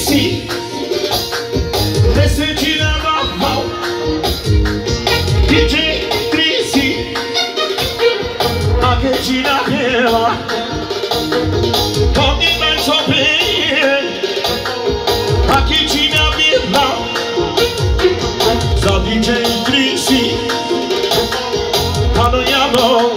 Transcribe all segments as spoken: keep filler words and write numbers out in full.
Tracy, listen to the mouth. D J Tracy, I get you not here. Talking like something, I get you not here now. So D J Tracy, I don't know.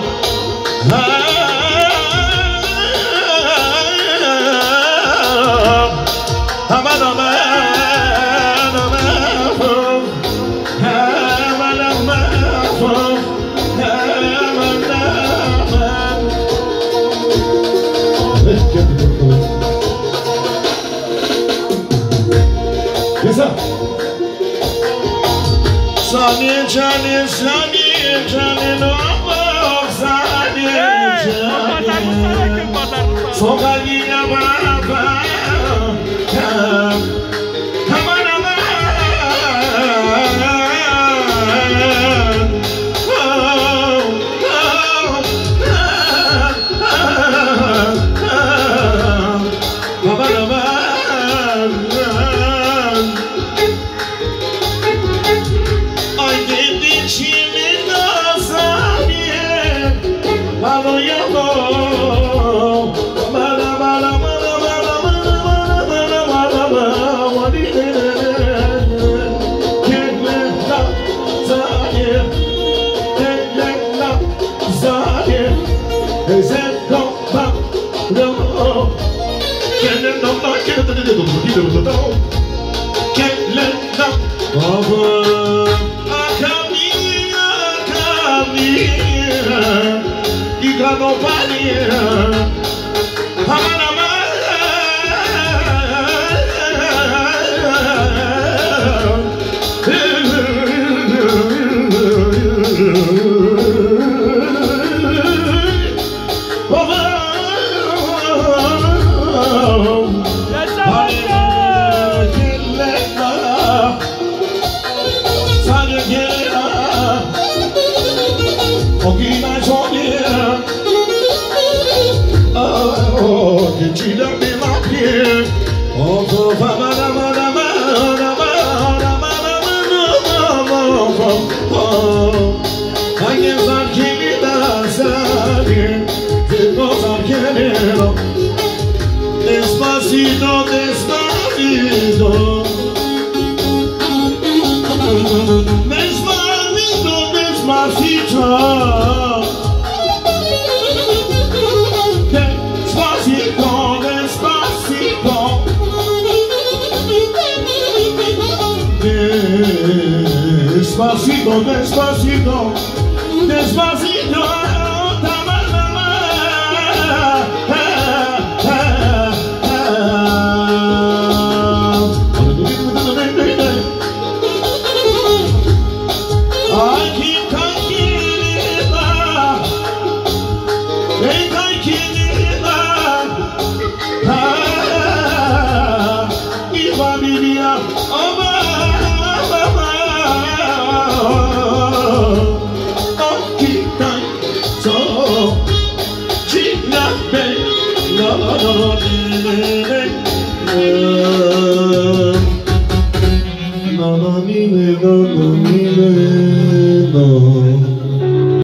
Yes, sir. Sunny, Johnny, Sunny, Johnny, no more. Sunny, Johnny. So galinha brava. Come on, Can't let go of her. A caminha, a caminha, e canovania. Despacito, despacito, despacito, despacito, despacito, despacito, despacito, despacito, despacito. No, no, no, no, no.